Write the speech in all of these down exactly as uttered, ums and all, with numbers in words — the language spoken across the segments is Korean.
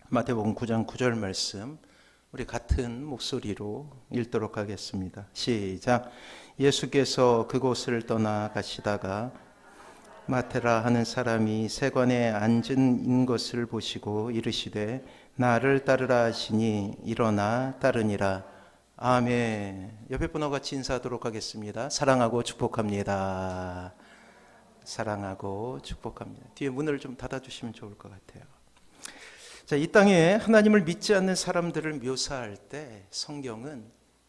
마태복음 구 장 구 절 말씀 우리 같은 목소리로 읽도록 하겠습니다. 시작. 예수께서 그곳을 떠나 가시다가 마테라 하는 사람이 세관에 앉은 것을 보시고 이르시되 나를 따르라 하시니 일어나 따르니라. 아멘. 옆에 분하고 같이 인사하도록 하겠습니다. 사랑하고 축복합니다. 사랑하고 축복합니다. 뒤에 문을 좀 닫아주시면 좋을 것 같아요. 자, 이 땅에 하나님을 믿지 않는 사람들을 묘사할 때 성경은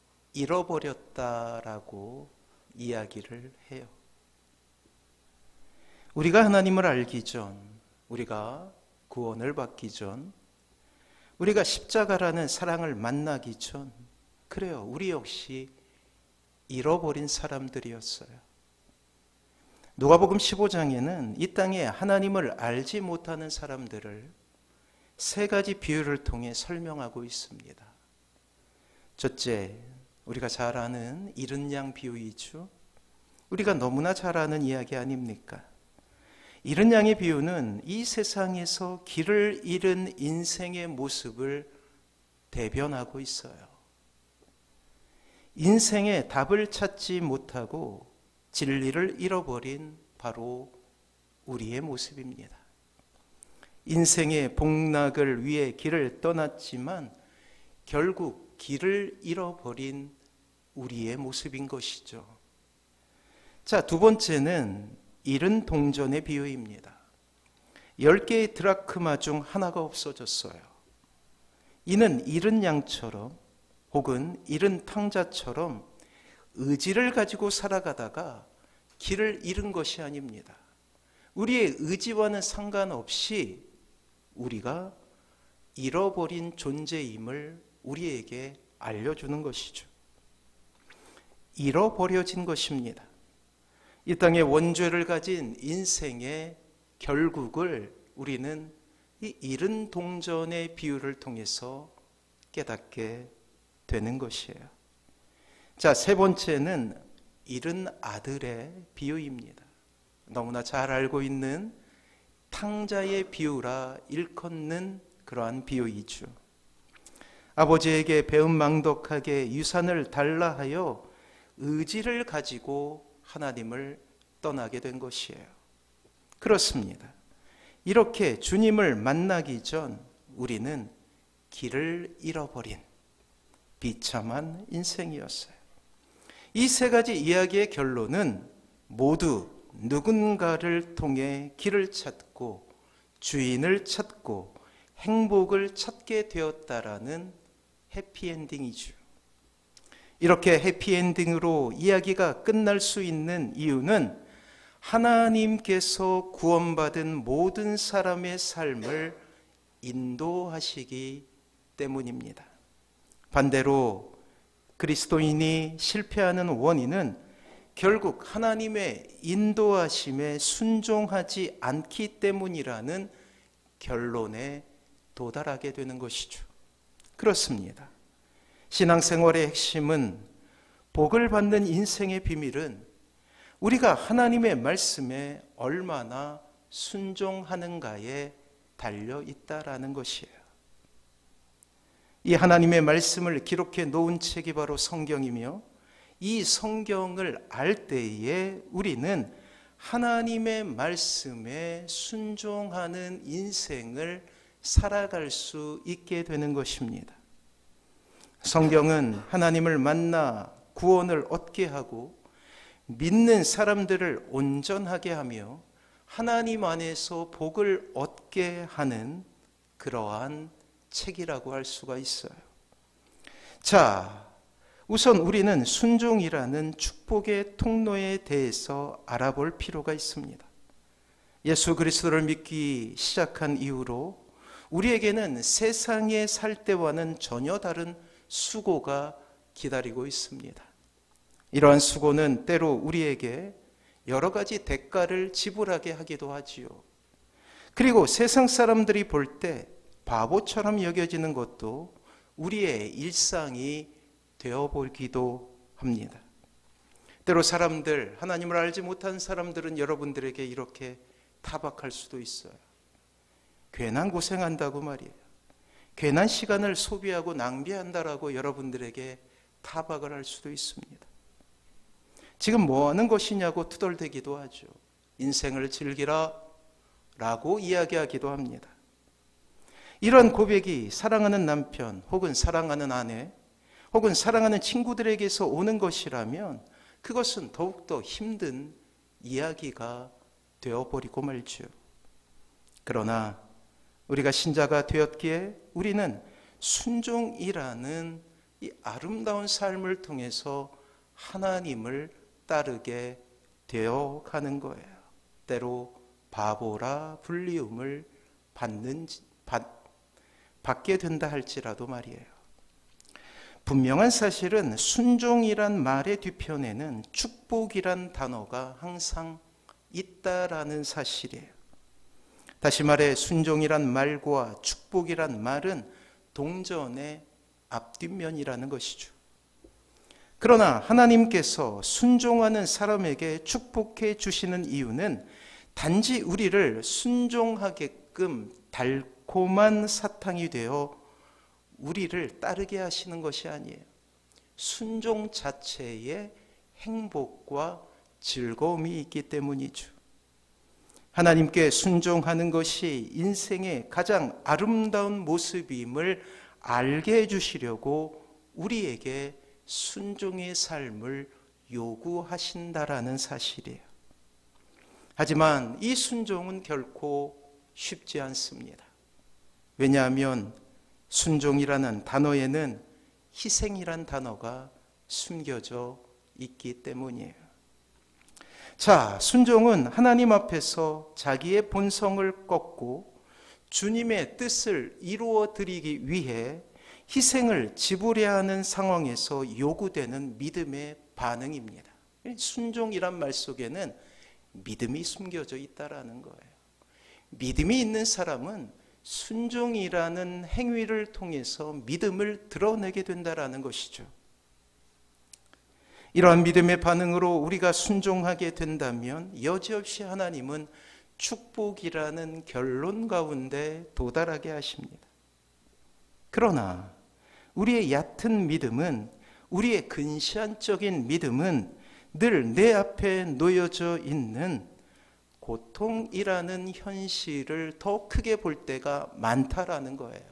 잃어버렸다라고 이야기를 해요. 우리가 하나님을 알기 전, 우리가 구원을 받기 전, 우리가 십자가라는 사랑을 만나기 전, 그래요, 우리 역시 잃어버린 사람들이었어요. 누가복음 십오 장에는 이 땅에 하나님을 알지 못하는 사람들을 세 가지 비유를 통해 설명하고 있습니다. 첫째, 우리가 잘 아는 잃은 양 비유이죠. 우리가 너무나 잘 아는 이야기 아닙니까? 잃은 양의 비유는 이 세상에서 길을 잃은 인생의 모습을 대변하고 있어요. 인생의 답을 찾지 못하고 진리를 잃어버린 바로 우리의 모습입니다. 인생의 복락을 위해 길을 떠났지만 결국 길을 잃어버린 우리의 모습인 것이죠. 자, 두 번째는 잃은 동전의 비유입니다. 열 개의 드라크마 중 하나가 없어졌어요. 이는 잃은 양처럼 혹은 잃은 탕자처럼 의지를 가지고 살아가다가 길을 잃은 것이 아닙니다. 우리의 의지와는 상관없이 우리가 잃어버린 존재임을 우리에게 알려주는 것이죠. 잃어버려진 것입니다. 이 땅에 원죄를 가진 인생의 결국을 우리는 이 잃은 동전의 비유를 통해서 깨닫게 되는 것이에요. 자, 세 번째는 잃은 아들의 비유입니다. 너무나 잘 알고 있는 탕자의 비유라 일컫는 그러한 비유이죠. 아버지에게 배은망덕하게 유산을 달라 하여 의지를 가지고 하나님을 떠나게 된 것이에요. 그렇습니다. 이렇게 주님을 만나기 전 우리는 길을 잃어버린 비참한 인생이었어요. 이 세 가지 이야기의 결론은 모두 누군가를 통해 길을 찾고 주인을 찾고 행복을 찾게 되었다라는 해피엔딩이죠. 이렇게 해피엔딩으로 이야기가 끝날 수 있는 이유는 하나님께서 구원받은 모든 사람의 삶을 인도하시기 때문입니다. 반대로 그리스도인이 실패하는 원인은 결국 하나님의 인도하심에 순종하지 않기 때문이라는 결론에 도달하게 되는 것이죠. 그렇습니다. 신앙생활의 핵심은, 복을 받는 인생의 비밀은 우리가 하나님의 말씀에 얼마나 순종하는가에 달려 있다라는 것이에요. 이 하나님의 말씀을 기록해 놓은 책이 바로 성경이며, 이 성경을 알 때에 우리는 하나님의 말씀에 순종하는 인생을 살아갈 수 있게 되는 것입니다. 성경은 하나님을 만나 구원을 얻게 하고 믿는 사람들을 온전하게 하며 하나님 안에서 복을 얻게 하는 그러한 책이라고 할 수가 있어요. 자, 우선 우리는 순종이라는 축복의 통로에 대해서 알아볼 필요가 있습니다. 예수 그리스도를 믿기 시작한 이후로 우리에게는 세상에 살 때와는 전혀 다른 수고가 기다리고 있습니다. 이러한 수고는 때로 우리에게 여러 가지 대가를 지불하게 하기도 하지요. 그리고 세상 사람들이 볼 때 바보처럼 여겨지는 것도 우리의 일상이 되어보기도 합니다. 때로 사람들, 하나님을 알지 못한 사람들은 여러분들에게 이렇게 타박할 수도 있어요. 괜한 고생한다고 말이에요. 괜한 시간을 소비하고 낭비한다라고 여러분들에게 타박을 할 수도 있습니다. 지금 뭐 하는 것이냐고 투덜대기도 하죠. 인생을 즐기라 라고 이야기하기도 합니다. 이런 고백이 사랑하는 남편 혹은 사랑하는 아내 혹은 사랑하는 친구들에게서 오는 것이라면 그것은 더욱더 힘든 이야기가 되어버리고 말죠. 그러나 우리가 신자가 되었기에 우리는 순종이라는 이 아름다운 삶을 통해서 하나님을 따르게 되어 가는 거예요. 때로 바보라 불리움을 받는, 받, 받게 된다 할지라도 말이에요. 분명한 사실은 순종이란 말의 뒤편에는 축복이란 단어가 항상 있다라는 사실이에요. 다시 말해 순종이란 말과 축복이란 말은 동전의 앞뒷면이라는 것이죠. 그러나 하나님께서 순종하는 사람에게 축복해 주시는 이유는 단지 우리를 순종하게끔 달콤한 사탕이 되어 우리를 따르게 하시는 것이 아니에요. 순종 자체에 행복과 즐거움이 있기 때문이죠. 하나님께 순종하는 것이 인생의 가장 아름다운 모습임을 알게 해주시려고 우리에게 순종의 삶을 요구하신다라는 사실이에요. 하지만 이 순종은 결코 쉽지 않습니다. 왜냐하면 순종이라는 단어에는 희생이란 단어가 숨겨져 있기 때문이에요. 자, 순종은 하나님 앞에서 자기의 본성을 꺾고 주님의 뜻을 이루어 드리기 위해 희생을 지불해야 하는 상황에서 요구되는 믿음의 반응입니다. 순종이란 말 속에는 믿음이 숨겨져 있다라는 거예요. 믿음이 있는 사람은 순종이라는 행위를 통해서 믿음을 드러내게 된다라는 것이죠. 이러한 믿음의 반응으로 우리가 순종하게 된다면 여지없이 하나님은 축복이라는 결론 가운데 도달하게 하십니다. 그러나 우리의 얕은 믿음은, 우리의 근시안적인 믿음은 늘 내 앞에 놓여져 있는 고통이라는 현실을 더 크게 볼 때가 많다라는 거예요.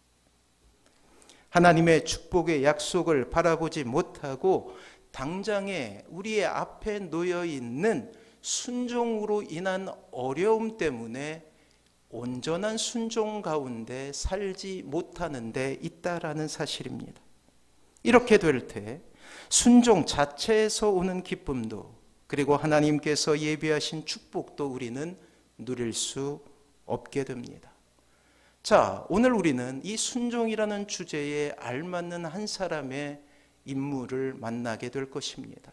하나님의 축복의 약속을 바라보지 못하고 당장에 우리의 앞에 놓여 있는 순종으로 인한 어려움 때문에 온전한 순종 가운데 살지 못하는 데 있다라는 사실입니다. 이렇게 될 때 순종 자체에서 오는 기쁨도 그리고 하나님께서 예비하신 축복도 우리는 누릴 수 없게 됩니다. 자, 오늘 우리는 이 순종이라는 주제에 알맞는 한 사람의 인물을 만나게 될 것입니다.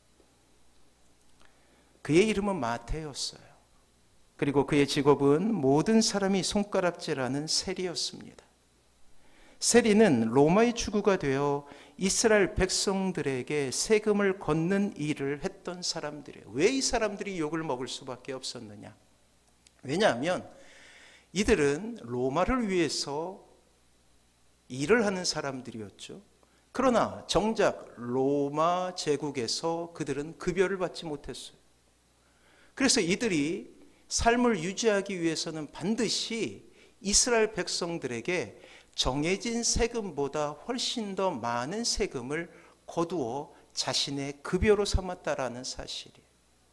그의 이름은 마태였어요. 그리고 그의 직업은 모든 사람이 손가락질하는 세리였습니다. 세리는 로마의 주구가 되어 이스라엘 백성들에게 세금을 걷는 일을 했던 사람들이에요. 왜 이 사람들이 욕을 먹을 수밖에 없었느냐? 왜냐하면 이들은 로마를 위해서 일을 하는 사람들이었죠. 그러나 정작 로마 제국에서 그들은 급여를 받지 못했어요. 그래서 이들이 삶을 유지하기 위해서는 반드시 이스라엘 백성들에게 정해진 세금보다 훨씬 더 많은 세금을 거두어 자신의 급여로 삼았다라는 사실이에요.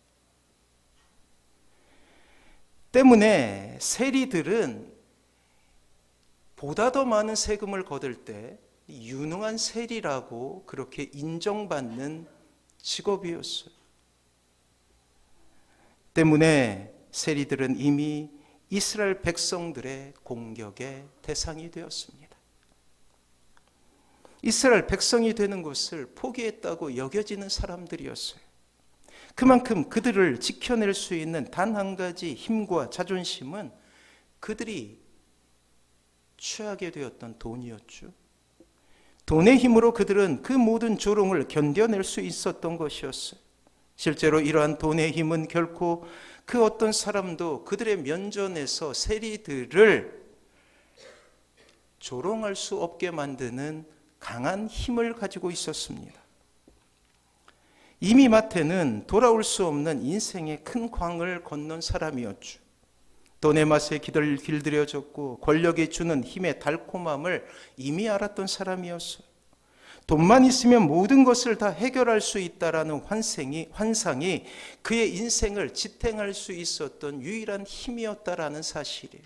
때문에 세리들은 보다 더 많은 세금을 거둘 때 유능한 세리라고 그렇게 인정받는 직업이었어요. 때문에 세리들은 이미 이스라엘 백성들의 공격의 대상이 되었습니다. 이스라엘 백성이 되는 것을 포기했다고 여겨지는 사람들이었어요. 그만큼 그들을 지켜낼 수 있는 단 한 가지 힘과 자존심은 그들이 취하게 되었던 돈이었죠. 돈의 힘으로 그들은 그 모든 조롱을 견뎌낼 수 있었던 것이었어요. 실제로 이러한 돈의 힘은 결코 그 어떤 사람도 그들의 면전에서 세리들을 조롱할 수 없게 만드는 강한 힘을 가지고 있었습니다. 이미 마태는 돌아올 수 없는 인생의 큰 광을 건넌 사람이었죠. 돈의 맛에 길들여졌고 권력이 주는 힘의 달콤함을 이미 알았던 사람이었어요. 돈만 있으면 모든 것을 다 해결할 수 있다라는 환생이, 환상이 그의 인생을 지탱할 수 있었던 유일한 힘이었다라는 사실이에요.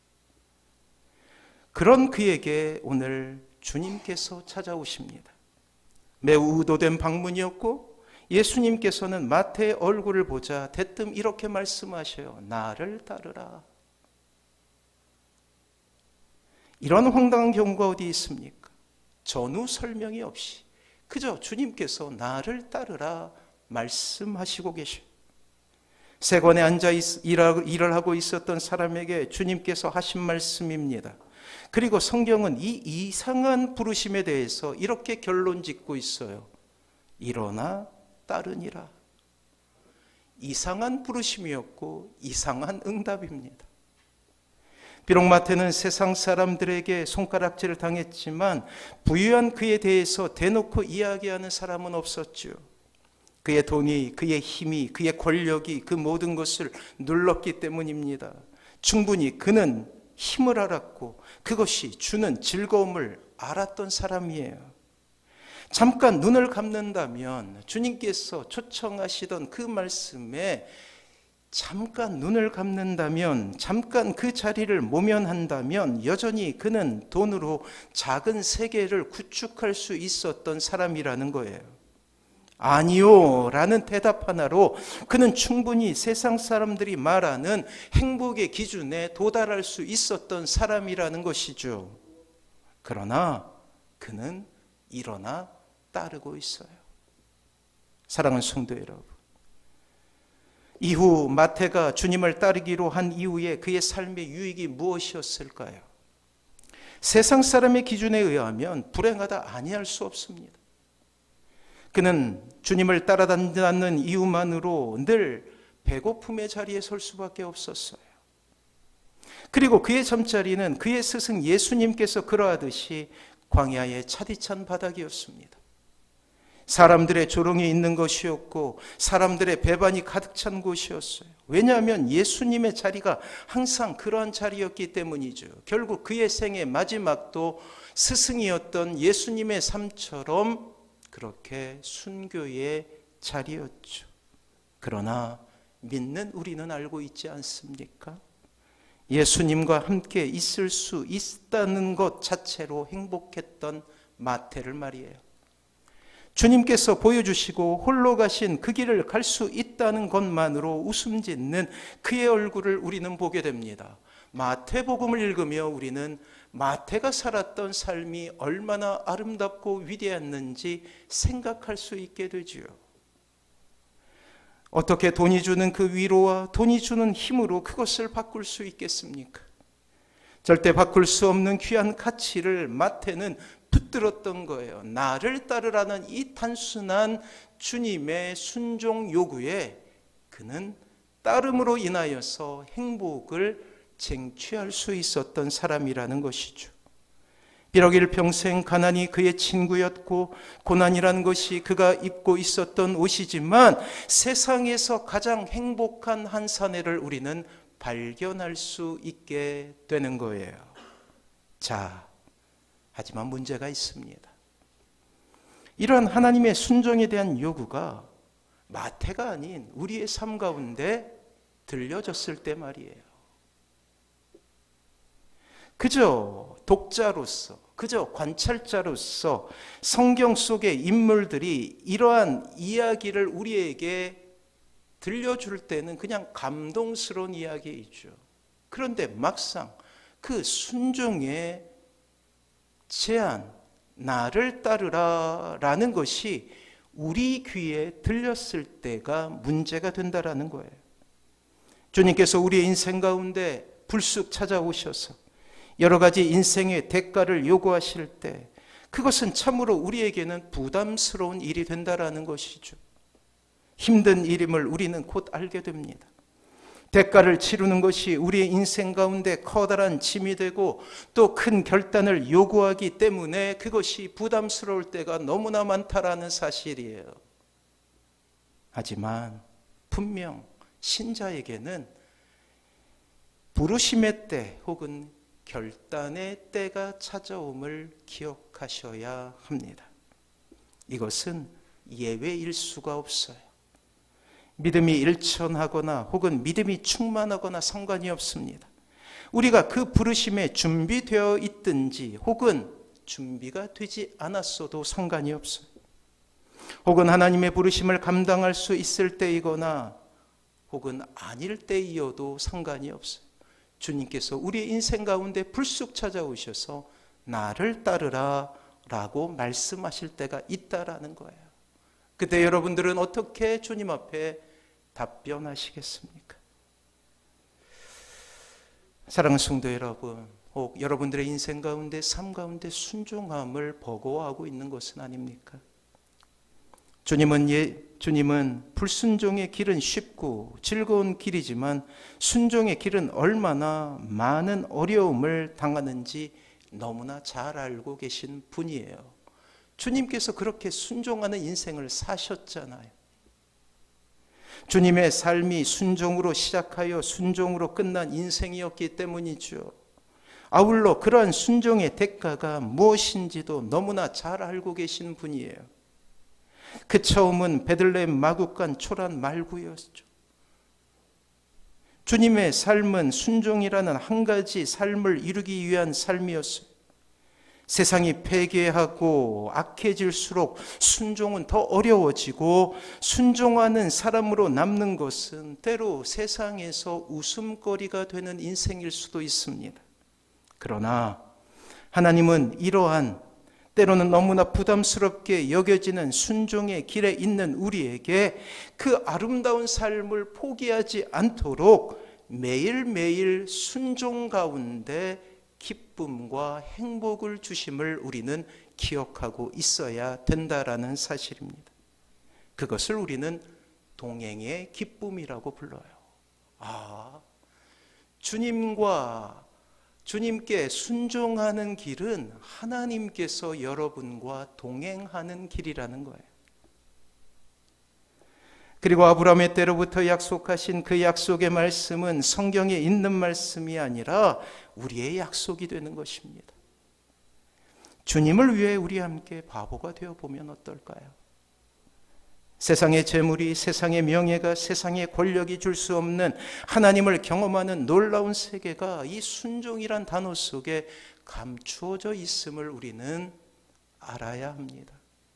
그런 그에게 오늘 주님께서 찾아오십니다. 매우 의도된 방문이었고 예수님께서는 마태의 얼굴을 보자 대뜸 이렇게 말씀하셔요. 나를 따르라. 이런 황당한 경우가 어디 있습니까? 전후 설명이 없이 그저 주님께서 나를 따르라 말씀하시고 계셔요. 세관에 앉아 일을 하고 있었던 사람에게 주님께서 하신 말씀입니다. 그리고 성경은 이 이상한 부르심에 대해서 이렇게 결론 짓고 있어요. 일어나 따르니라. 이상한 부르심이었고 이상한 응답입니다. 비록 마태는 세상 사람들에게 손가락질을 당했지만 부유한 그에 대해서 대놓고 이야기하는 사람은 없었죠. 그의 돈이, 그의 힘이, 그의 권력이 그 모든 것을 눌렀기 때문입니다. 충분히 그는 힘을 알았고 그것이 주는 즐거움을 알았던 사람이에요. 잠깐 눈을 감는다면 주님께서 초청하시던 그 말씀에 잠깐 눈을 감는다면, 잠깐 그 자리를 모면한다면 여전히 그는 돈으로 작은 세계를 구축할 수 있었던 사람이라는 거예요. 아니요 라는 대답 하나로 그는 충분히 세상 사람들이 말하는 행복의 기준에 도달할 수 있었던 사람이라는 것이죠. 그러나 그는 일어나 따르고 있어요. 사랑하는 성도 여러분, 이후 마태가 주님을 따르기로 한 이후에 그의 삶의 유익이 무엇이었을까요? 세상 사람의 기준에 의하면 불행하다 아니할 수 없습니다. 그는 주님을 따라다니는 이유만으로 늘 배고픔의 자리에 설 수밖에 없었어요. 그리고 그의 잠자리는 그의 스승 예수님께서 그러하듯이 광야의 차디찬 바닥이었습니다. 사람들의 조롱이 있는 것이었고 사람들의 배반이 가득 찬 곳이었어요. 왜냐하면 예수님의 자리가 항상 그러한 자리였기 때문이죠. 결국 그의 생의 마지막도 스승이었던 예수님의 삶처럼 그렇게 순교의 자리였죠. 그러나 믿는 우리는 알고 있지 않습니까? 예수님과 함께 있을 수 있다는 것 자체로 행복했던 마태를 말이에요. 주님께서 보여주시고 홀로 가신 그 길을 갈 수 있다는 것만으로 웃음 짓는 그의 얼굴을 우리는 보게 됩니다. 마태복음을 읽으며 우리는 마태가 살았던 삶이 얼마나 아름답고 위대했는지 생각할 수 있게 되지요. 어떻게 돈이 주는 그 위로와 돈이 주는 힘으로 그것을 바꿀 수 있겠습니까? 절대 바꿀 수 없는 귀한 가치를 마태는 붙들었던 거예요. 나를 따르라는 이 단순한 주님의 순종 요구에 그는 따름으로 인하여서 행복을 쟁취할 수 있었던 사람이라는 것이죠. 비록 일평생 가난이 그의 친구였고 고난이라는 것이 그가 입고 있었던 옷이지만 세상에서 가장 행복한 한 사내를 우리는 발견할 수 있게 되는 거예요. 자, 하지만 문제가 있습니다. 이러한 하나님의 순종에 대한 요구가 마태가 아닌 우리의 삶 가운데 들려졌을 때 말이에요. 그저 독자로서, 그저 관찰자로서 성경 속의 인물들이 이러한 이야기를 우리에게 들려줄 때는 그냥 감동스러운 이야기이죠. 그런데 막상 그 순종의 제안, 나를 따르라 라는 것이 우리 귀에 들렸을 때가 문제가 된다라는 거예요. 주님께서 우리의 인생 가운데 불쑥 찾아오셔서 여러 가지 인생의 대가를 요구하실 때 그것은 참으로 우리에게는 부담스러운 일이 된다라는 것이죠. 힘든 일임을 우리는 곧 알게 됩니다. 대가를 치르는 것이 우리의 인생 가운데 커다란 짐이 되고 또 큰 결단을 요구하기 때문에 그것이 부담스러울 때가 너무나 많다라는 사실이에요. 하지만 분명 신자에게는 부르심의 때 혹은 결단의 때가 찾아옴을 기억하셔야 합니다. 이것은 예외일 수가 없어요. 믿음이 일천하거나 혹은 믿음이 충만하거나 상관이 없습니다. 우리가 그 부르심에 준비되어 있든지 혹은 준비가 되지 않았어도 상관이 없어요. 혹은 하나님의 부르심을 감당할 수 있을 때이거나 혹은 아닐 때이어도 상관이 없어요. 주님께서 우리의 인생 가운데 불쑥 찾아오셔서 나를 따르라 라고 말씀하실 때가 있다라는 거예요. 그때 여러분들은 어떻게 주님 앞에 답변하시겠습니까? 사랑하는 성도 여러분, 혹 여러분들의 인생 가운데 삶 가운데 순종함을 버거워하고 있는 것은 아닙니까? 주님은 예, 주님은 불순종의 길은 쉽고 즐거운 길이지만 순종의 길은 얼마나 많은 어려움을 당하는지 너무나 잘 알고 계신 분이에요. 주님께서 그렇게 순종하는 인생을 사셨잖아요. 주님의 삶이 순종으로 시작하여 순종으로 끝난 인생이었기 때문이죠. 아울러 그러한 순종의 대가가 무엇인지도 너무나 잘 알고 계신 분이에요. 그 처음은 베들레헴 마구간 초란 말구였죠. 주님의 삶은 순종이라는 한 가지 삶을 이루기 위한 삶이었어요. 세상이 폐괴하고 악해질수록 순종은 더 어려워지고 순종하는 사람으로 남는 것은 때로 세상에서 웃음거리가 되는 인생일 수도 있습니다. 그러나 하나님은 이러한 때로는 너무나 부담스럽게 여겨지는 순종의 길에 있는 우리에게 그 아름다운 삶을 포기하지 않도록 매일매일 순종 가운데 기쁨과 행복을 주심을 우리는 기억하고 있어야 된다라는 사실입니다. 그것을 우리는 동행의 기쁨이라고 불러요. 아, 주님과 주님께 순종하는 길은 하나님께서 여러분과 동행하는 길이라는 거예요. 그리고 아브라함의 때로부터 약속하신 그 약속의 말씀은 성경에 있는 말씀이 아니라 우리의 약속이 되는 것입니다. 주님을 위해 우리 함께 바보가 되어보면 어떨까요? 세상의 재물이, 세상의 명예가, 세상의 권력이 줄 수 없는 하나님을 경험하는 놀라운 세계가 이 순종이란 단어 속에 감추어져 있음을 우리는 알아야 합니다.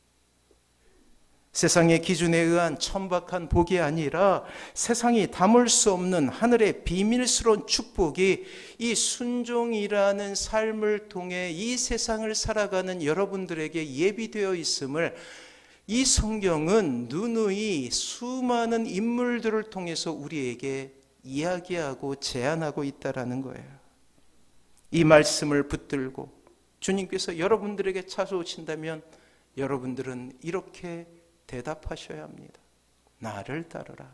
세상의 기준에 의한 천박한 복이 아니라 세상이 담을 수 없는 하늘의 비밀스러운 축복이 이 순종이라는 삶을 통해 이 세상을 살아가는 여러분들에게 예비되어 있음을 이 성경은 누누이 수많은 인물들을 통해서 우리에게 이야기하고 제안하고 있다라는 거예요. 이 말씀을 붙들고 주님께서 여러분들에게 찾아오신다면 여러분들은 이렇게 대답하셔야 합니다. 나를 따르라.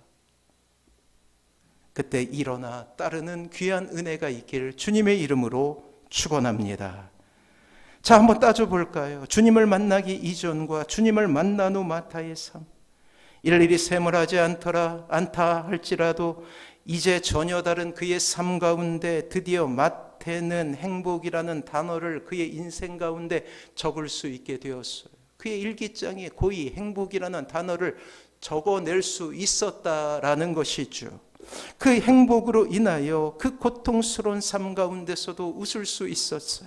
그때 일어나 따르는 귀한 은혜가 있기를 주님의 이름으로 축원합니다. 자, 한번 따져볼까요? 주님을 만나기 이전과 주님을 만난 후 마타의 삶. 일일이 샘을하지 않더라 않다 할지라도 이제 전혀 다른 그의 삶 가운데 드디어 마태는 행복이라는 단어를 그의 인생 가운데 적을 수 있게 되었어요. 그의 일기장에 고이 행복이라는 단어를 적어낼 수 있었다라는 것이죠. 그 행복으로 인하여 그 고통스러운 삶 가운데서도 웃을 수 있었어요.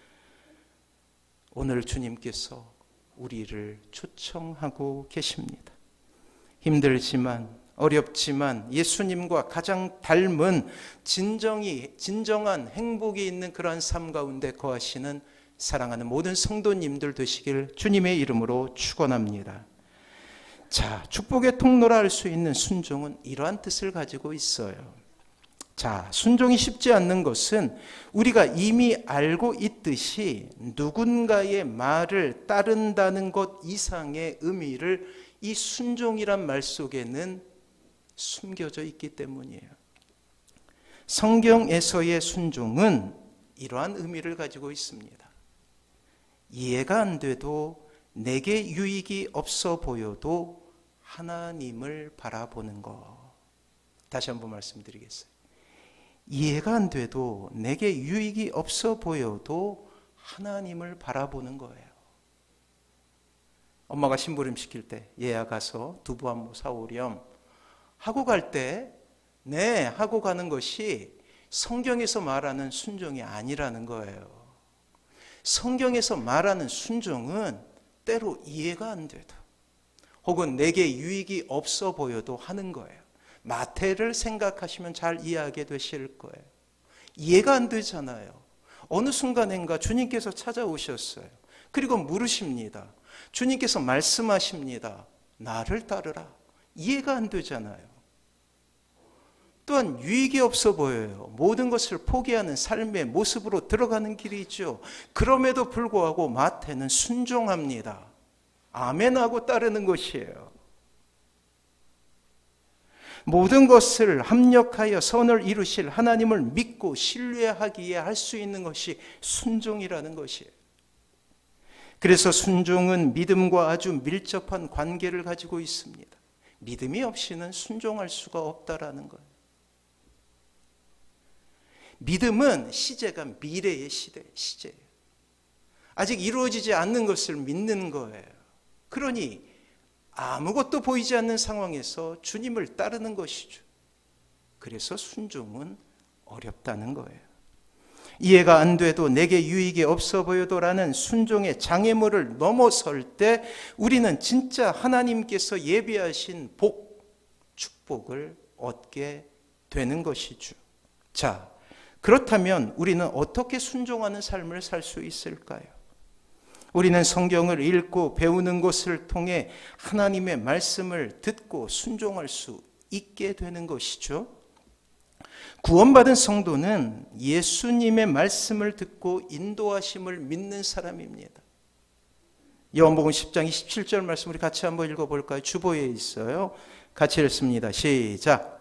오늘 주님께서 우리를 초청하고 계십니다. 힘들지만 어렵지만 예수님과 가장 닮은 진정이, 진정한 행복이 있는 그러한 삶 가운데 거하시는 사랑하는 모든 성도님들 되시길 주님의 이름으로 축원합니다. 자, 축복의 통로라 할 수 있는 순종은 이러한 뜻을 가지고 있어요. 자, 순종이 쉽지 않는 것은 우리가 이미 알고 있듯이 누군가의 말을 따른다는 것 이상의 의미를 이 순종이란 말 속에는 숨겨져 있기 때문이에요. 성경에서의 순종은 이러한 의미를 가지고 있습니다. 이해가 안 돼도 내게 유익이 없어 보여도 하나님을 바라보는 것. 다시 한번 말씀드리겠어요. 이해가 안 돼도 내게 유익이 없어 보여도 하나님을 바라보는 거예요. 엄마가 심부름 시킬 때 얘야 가서 두부 한 모 사오렴 하고 갈 때 네 하고 가는 것이 성경에서 말하는 순종이 아니라는 거예요. 성경에서 말하는 순종은 때로 이해가 안 돼도 혹은 내게 유익이 없어 보여도 하는 거예요. 마태를 생각하시면 잘 이해하게 되실 거예요. 이해가 안 되잖아요. 어느 순간인가 주님께서 찾아오셨어요. 그리고 물으십니다. 주님께서 말씀하십니다. 나를 따르라. 이해가 안 되잖아요. 또한 유익이 없어 보여요. 모든 것을 포기하는 삶의 모습으로 들어가는 길이 있죠. 그럼에도 불구하고 마태는 순종합니다. 아멘하고 따르는 것이에요. 모든 것을 합력하여 선을 이루실 하나님을 믿고 신뢰하기에 할 수 있는 것이 순종이라는 것이에요. 그래서 순종은 믿음과 아주 밀접한 관계를 가지고 있습니다. 믿음이 없이는 순종할 수가 없다라는 거예요. 믿음은 시제가 미래의 시대, 시제예요. 아직 이루어지지 않는 것을 믿는 거예요. 그러니 아무것도 보이지 않는 상황에서 주님을 따르는 것이죠. 그래서 순종은 어렵다는 거예요. 이해가 안 돼도 내게 유익이 없어 보여도라는 순종의 장애물을 넘어설 때 우리는 진짜 하나님께서 예비하신 복, 축복을 얻게 되는 것이죠. 자, 그렇다면 우리는 어떻게 순종하는 삶을 살 수 있을까요? 우리는 성경을 읽고 배우는 것을 통해 하나님의 말씀을 듣고 순종할 수 있게 되는 것이죠. 구원받은 성도는 예수님의 말씀을 듣고 인도하심을 믿는 사람입니다. 요한복음 십 장 이십칠 절 말씀 우리 같이 한번 읽어볼까요? 주보에 있어요. 같이 읽습니다. 시작.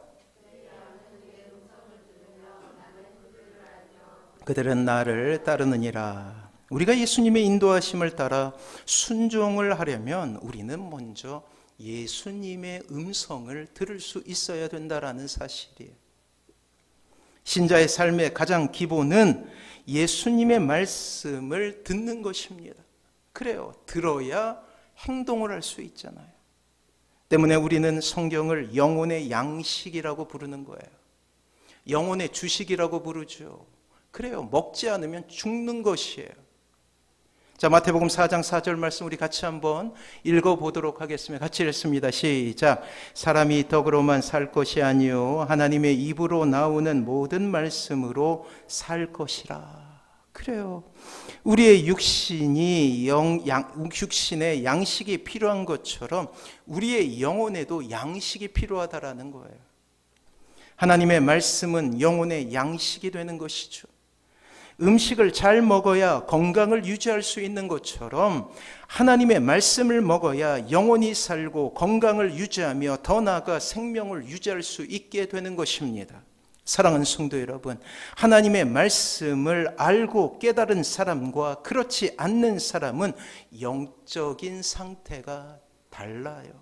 그들은 나를 따르느니라. 우리가 예수님의 인도하심을 따라 순종을 하려면 우리는 먼저 예수님의 음성을 들을 수 있어야 된다라는 사실이에요. 신자의 삶의 가장 기본은 예수님의 말씀을 듣는 것입니다. 그래요. 들어야 행동을 할 수 있잖아요. 때문에 우리는 성경을 영혼의 양식이라고 부르는 거예요. 영혼의 주식이라고 부르죠. 그래요. 먹지 않으면 죽는 것이에요. 자, 마태복음 사 장 사 절 말씀 우리 같이 한번 읽어보도록 하겠습니다. 같이 읽습니다. 시작. 사람이 떡으로만 살 것이 아니요 하나님의 입으로 나오는 모든 말씀으로 살 것이라. 그래요. 우리의 육신이 영, 양, 육신에 양식이 필요한 것처럼 우리의 영혼에도 양식이 필요하다라는 거예요. 하나님의 말씀은 영혼의 양식이 되는 것이죠. 음식을 잘 먹어야 건강을 유지할 수 있는 것처럼 하나님의 말씀을 먹어야 영혼이 살고 건강을 유지하며 더 나아가 생명을 유지할 수 있게 되는 것입니다. 사랑하는 성도 여러분, 하나님의 말씀을 알고 깨달은 사람과 그렇지 않는 사람은 영적인 상태가 달라요.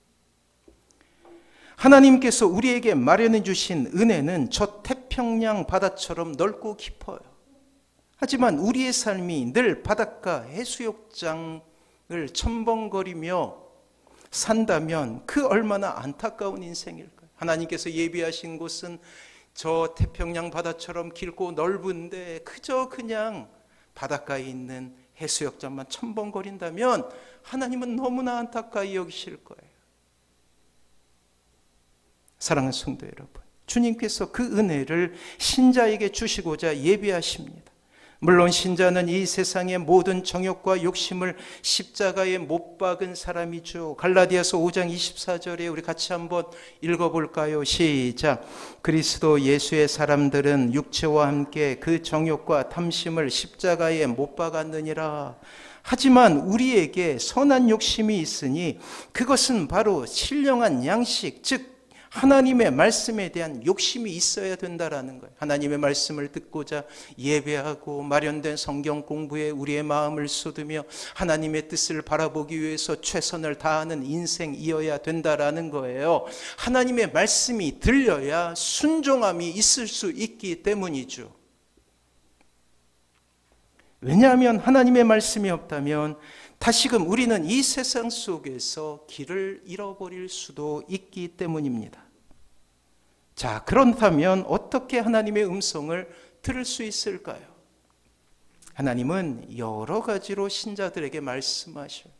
하나님께서 우리에게 마련해 주신 은혜는 저 태평양 바다처럼 넓고 깊어요. 하지만 우리의 삶이 늘 바닷가 해수욕장을 첨벙거리며 산다면 그 얼마나 안타까운 인생일까요? 하나님께서 예비하신 곳은 저 태평양 바다처럼 길고 넓은데 그저 그냥 바닷가에 있는 해수욕장만 첨벙거린다면 하나님은 너무나 안타까이 여기실 거예요. 사랑하는 성도 여러분, 주님께서 그 은혜를 신자에게 주시고자 예비하십니다. 물론 신자는 이 세상의 모든 정욕과 욕심을 십자가에 못 박은 사람이죠. 갈라디아서 오 장 이십사 절에 우리 같이 한번 읽어볼까요? 시작. 그리스도 예수의 사람들은 육체와 함께 그 정욕과 탐심을 십자가에 못 박았느니라. 하지만 우리에게 선한 욕심이 있으니 그것은 바로 신령한 양식, 즉 하나님의 말씀에 대한 욕심이 있어야 된다라는 거예요. 하나님의 말씀을 듣고자 예배하고 마련된 성경 공부에 우리의 마음을 쏟으며 하나님의 뜻을 바라보기 위해서 최선을 다하는 인생이어야 된다라는 거예요. 하나님의 말씀이 들려야 순종함이 있을 수 있기 때문이죠. 왜냐하면 하나님의 말씀이 없다면 다시금 우리는 이 세상 속에서 길을 잃어버릴 수도 있기 때문입니다. 자, 그렇다면 어떻게 하나님의 음성을 들을 수 있을까요? 하나님은 여러 가지로 신자들에게 말씀하셔요.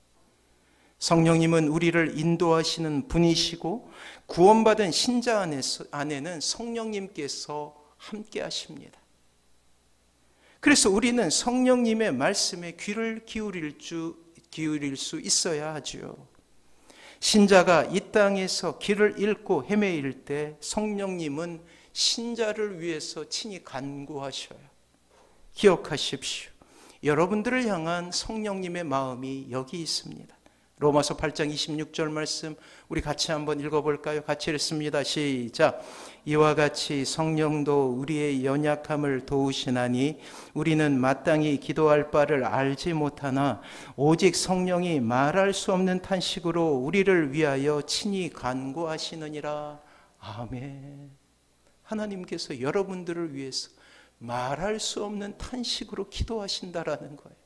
성령님은 우리를 인도하시는 분이시고 구원받은 신자 안에서, 안에는 성령님께서 함께 하십니다. 그래서 우리는 성령님의 말씀에 귀를 기울일, 주, 기울일 수 있어야 하죠. 신자가 이 땅에서 길을 잃고 헤매일 때 성령님은 신자를 위해서 친히 간구하셔요. 기억하십시오. 여러분들을 향한 성령님의 마음이 여기 있습니다. 로마서 팔 장 이십육 절 말씀 우리 같이 한번 읽어볼까요? 같이 읽습니다. 시작. 이와 같이 성령도 우리의 연약함을 도우시나니 우리는 마땅히 기도할 바를 알지 못하나 오직 성령이 말할 수 없는 탄식으로 우리를 위하여 친히 간구하시느니라. 아멘. 하나님께서 여러분들을 위해서 말할 수 없는 탄식으로 기도하신다라는 거예요.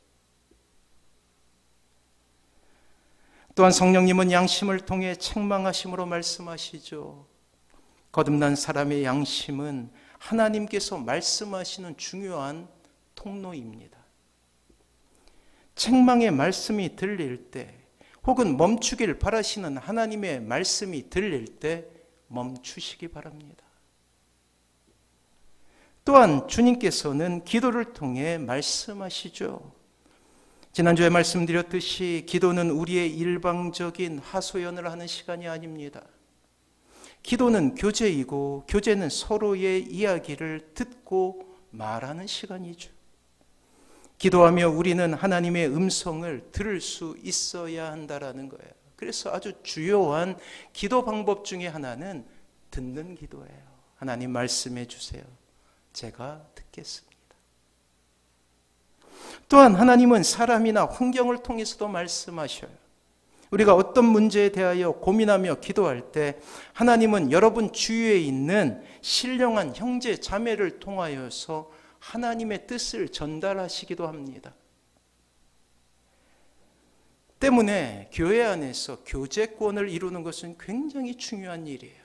또한 성령님은 양심을 통해 책망하심으로 말씀하시죠. 거듭난 사람의 양심은 하나님께서 말씀하시는 중요한 통로입니다. 책망의 말씀이 들릴 때 혹은 멈추길 바라시는 하나님의 말씀이 들릴 때 멈추시기 바랍니다. 또한 주님께서는 기도를 통해 말씀하시죠. 지난주에 말씀드렸듯이 기도는 우리의 일방적인 하소연을 하는 시간이 아닙니다. 기도는 교제이고 교제는 서로의 이야기를 듣고 말하는 시간이죠. 기도하며 우리는 하나님의 음성을 들을 수 있어야 한다라는 거예요. 그래서 아주 주요한 기도 방법 중에 하나는 듣는 기도예요. 하나님 말씀해 주세요. 제가 듣겠습니다. 또한 하나님은 사람이나 환경을 통해서도 말씀하셔요. 우리가 어떤 문제에 대하여 고민하며 기도할 때 하나님은 여러분 주위에 있는 신령한 형제 자매를 통하여서 하나님의 뜻을 전달하시기도 합니다. 때문에 교회 안에서 교제권을 이루는 것은 굉장히 중요한 일이에요.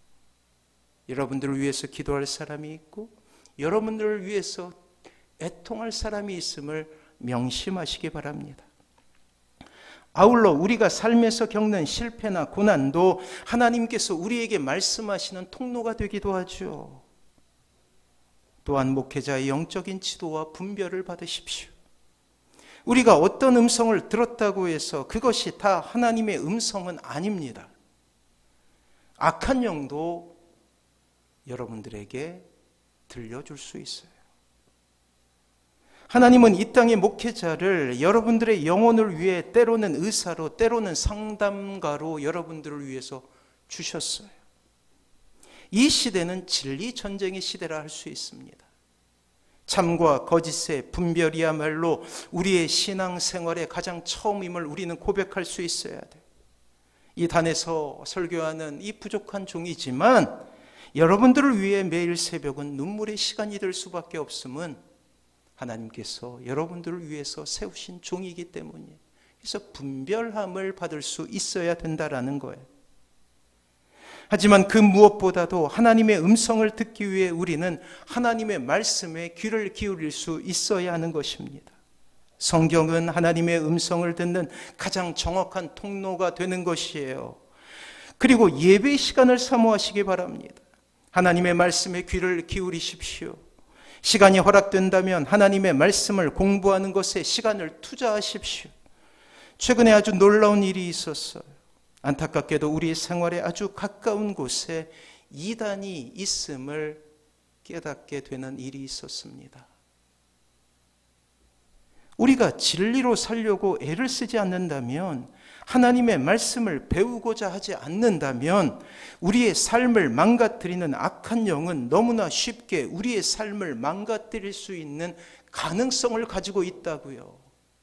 여러분들을 위해서 기도할 사람이 있고 여러분들을 위해서 애통할 사람이 있음을 명심하시기 바랍니다. 아울러 우리가 삶에서 겪는 실패나 고난도 하나님께서 우리에게 말씀하시는 통로가 되기도 하죠. 또한 목회자의 영적인 지도와 분별을 받으십시오. 우리가 어떤 음성을 들었다고 해서 그것이 다 하나님의 음성은 아닙니다. 악한 영도 여러분들에게 들려줄 수 있어요. 하나님은 이 땅의 목회자를 여러분들의 영혼을 위해 때로는 의사로 때로는 상담가로 여러분들을 위해서 주셨어요. 이 시대는 진리 전쟁의 시대라 할 수 있습니다. 참과 거짓의 분별이야말로 우리의 신앙생활의 가장 처음임을 우리는 고백할 수 있어야 돼요. 이 단에서 설교하는 이 부족한 종이지만 여러분들을 위해 매일 새벽은 눈물의 시간이 될 수밖에 없음은 하나님께서 여러분들을 위해서 세우신 종이기 때문이에요. 그래서 분별함을 받을 수 있어야 된다라는 거예요. 하지만 그 무엇보다도 하나님의 음성을 듣기 위해 우리는 하나님의 말씀에 귀를 기울일 수 있어야 하는 것입니다. 성경은 하나님의 음성을 듣는 가장 정확한 통로가 되는 것이에요. 그리고 예배 시간을 사모하시기 바랍니다. 하나님의 말씀에 귀를 기울이십시오. 시간이 허락된다면 하나님의 말씀을 공부하는 것에 시간을 투자하십시오. 최근에 아주 놀라운 일이 있었어요. 안타깝게도 우리 생활에 아주 가까운 곳에 이단이 있음을 깨닫게 되는 일이 있었습니다. 우리가 진리로 살려고 애를 쓰지 않는다면, 하나님의 말씀을 배우고자 하지 않는다면 우리의 삶을 망가뜨리는 악한 영은 너무나 쉽게 우리의 삶을 망가뜨릴 수 있는 가능성을 가지고 있다고요.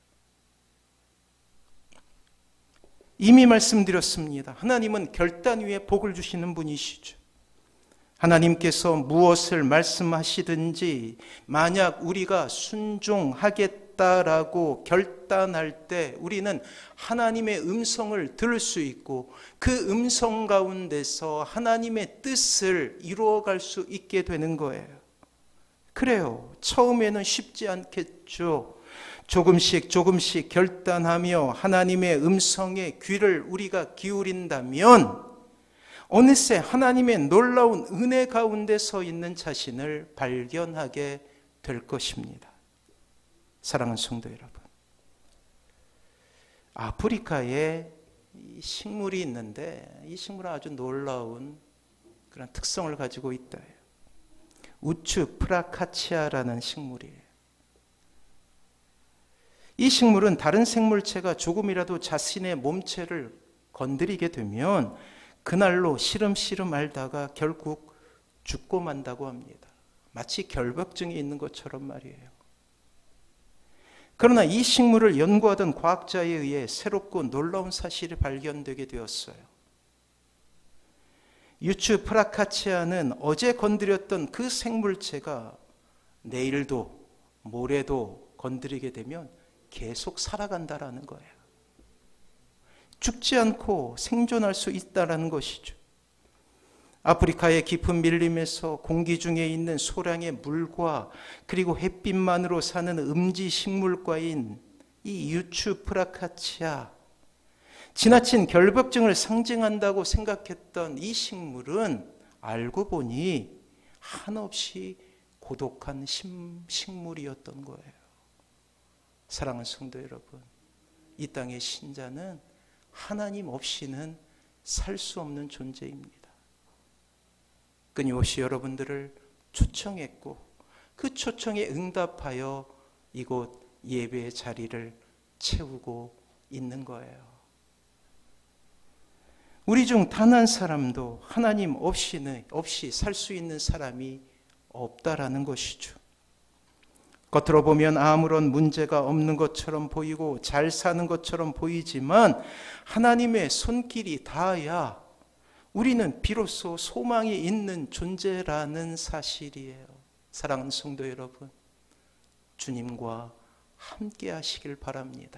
이미 말씀드렸습니다. 하나님은 결단 위에 복을 주시는 분이시죠. 하나님께서 무엇을 말씀하시든지 만약 우리가 순종하겠다라고 결단할 때 우리는 하나님의 음성을 들을 수 있고 그 음성 가운데서 하나님의 뜻을 이루어갈 수 있게 되는 거예요. 그래요. 처음에는 쉽지 않겠죠. 조금씩 조금씩 결단하며 하나님의 음성에 귀를 우리가 기울인다면 어느새 하나님의 놀라운 은혜 가운데 서 있는 자신을 발견하게 될 것입니다. 사랑하는 성도 여러분, 아프리카에 식물이 있는데 이 식물은 아주 놀라운 그런 특성을 가지고 있다. 우추 프라카치아라는 식물이에요. 이 식물은 다른 생물체가 조금이라도 자신의 몸체를 건드리게 되면 그날로 시름시름 앓다가 결국 죽고 만다고 합니다. 마치 결벽증이 있는 것처럼 말이에요. 그러나 이 식물을 연구하던 과학자에 의해 새롭고 놀라운 사실이 발견되게 되었어요. 유추 프라카치아는 어제 건드렸던 그 생물체가 내일도 모레도 건드리게 되면 계속 살아간다라는 거예요. 죽지 않고 생존할 수 있다는 것이죠. 아프리카의 깊은 밀림에서 공기 중에 있는 소량의 물과 그리고 햇빛만으로 사는 음지 식물과인 이 유추 프라카치아, 지나친 결벽증을 상징한다고 생각했던 이 식물은 알고 보니 한없이 고독한 식물이었던 거예요. 사랑하는 성도 여러분, 이 땅의 신자는 하나님 없이는 살 수 없는 존재입니다. 끊임없이 여러분들을 초청했고 그 초청에 응답하여 이곳 예배의 자리를 채우고 있는 거예요. 우리 중 단 한 사람도 하나님 없이는 없이 살 수 있는 사람이 없다라는 것이죠. 겉으로 보면 아무런 문제가 없는 것처럼 보이고 잘 사는 것처럼 보이지만 하나님의 손길이 닿아야 우리는 비로소 소망이 있는 존재라는 사실이에요. 사랑하는 성도 여러분, 주님과 함께 하시길 바랍니다.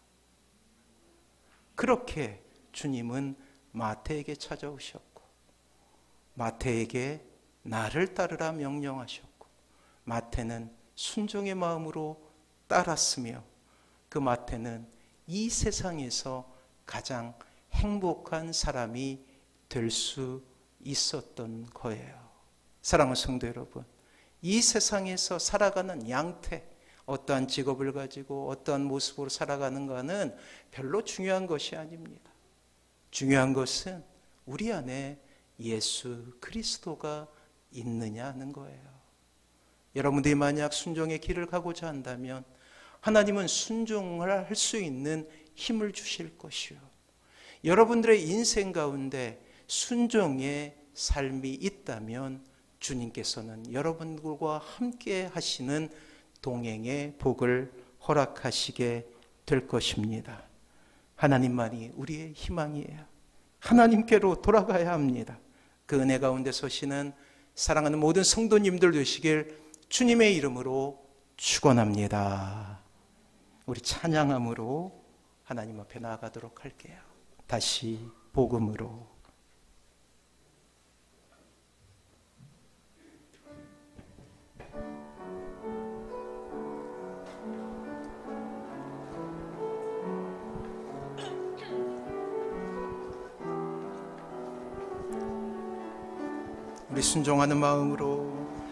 그렇게 주님은 마태에게 찾아오셨고 마태에게 나를 따르라 명령하셨고 마태는 순종의 마음으로 따랐으며 그 마태는 이 세상에서 가장 행복한 사람이 될 수 있었던 거예요. 사랑하는 성도 여러분, 이 세상에서 살아가는 양태, 어떠한 직업을 가지고 어떠한 모습으로 살아가는가는 별로 중요한 것이 아닙니다. 중요한 것은 우리 안에 예수 그리스도가 있느냐 하는 거예요. 여러분들이 만약 순종의 길을 가고자 한다면 하나님은 순종을 할 수 있는 힘을 주실 것이요. 여러분들의 인생 가운데 순종의 삶이 있다면 주님께서는 여러분들과 함께 하시는 동행의 복을 허락하시게 될 것입니다. 하나님만이 우리의 희망이에요. 하나님께로 돌아가야 합니다. 그 은혜 가운데 서시는 사랑하는 모든 성도님들 되시길 주님의 이름으로 축원합니다. 우리 찬양함으로 하나님 앞에 나아가도록 할게요. 다시 복음으로. 우리 순종하는 마음으로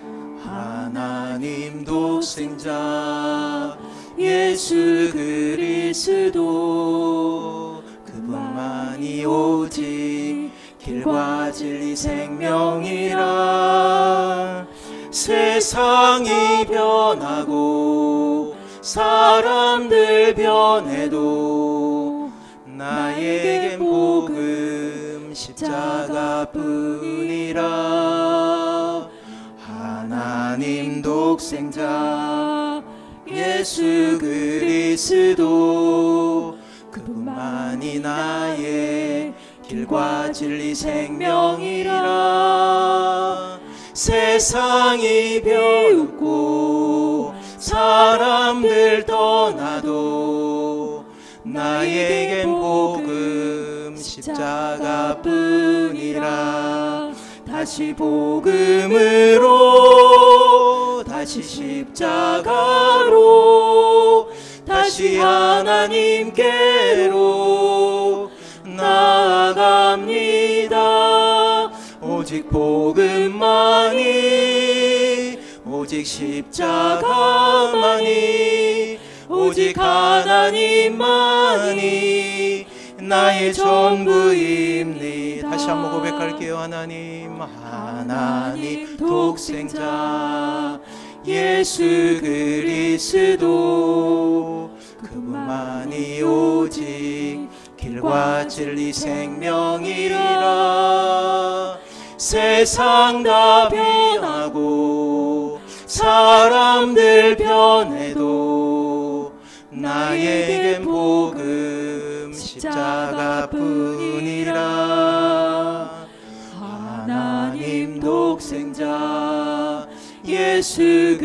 하나님 독생자 예수 그리스도 그분만이 오직 길과 진리 생명이라 세상이 변하고 사람들 변해도 나에겐 복음 십자가뿐이라. 하나님 독생자 예수 그리스도 그분만이 나의 길과 진리 생명이라. 세상이 비웃고 사람들 떠나도 나에겐 복음 십자가뿐이라. 다시 복음으로 다시 십자가로 다시 하나님께로 나아갑니다. 오직 복음만이 오직 십자가만이 오직 하나님만이 나의 전부입니다. 다시 한번 고백할게요. 하나님 하나님 독생자 예수 그리스도 그분만이 오직 길과 진리 생명이라. 세상 다 변하고 사람들 변해도 나에겐 복음 십자가뿐이라. 하나님 독생자 예수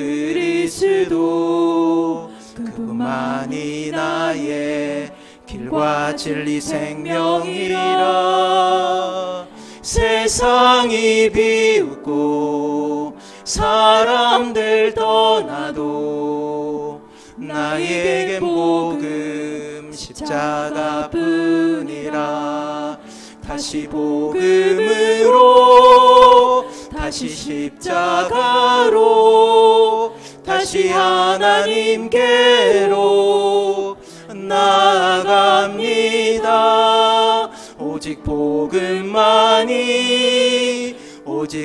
그리스도 그분만이 나의 길과 진리 생명이라. 세상이 비웃고 사람들 떠나도 나에겐 복음 십자가뿐이라. 다시 복음으로 다시 십자가로 다시 하나님께로 나아갑니다. 오직 복음만이 오직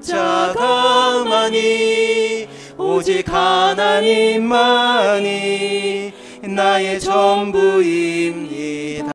십자가만이 오직 하나님만이 나의 전부입니다.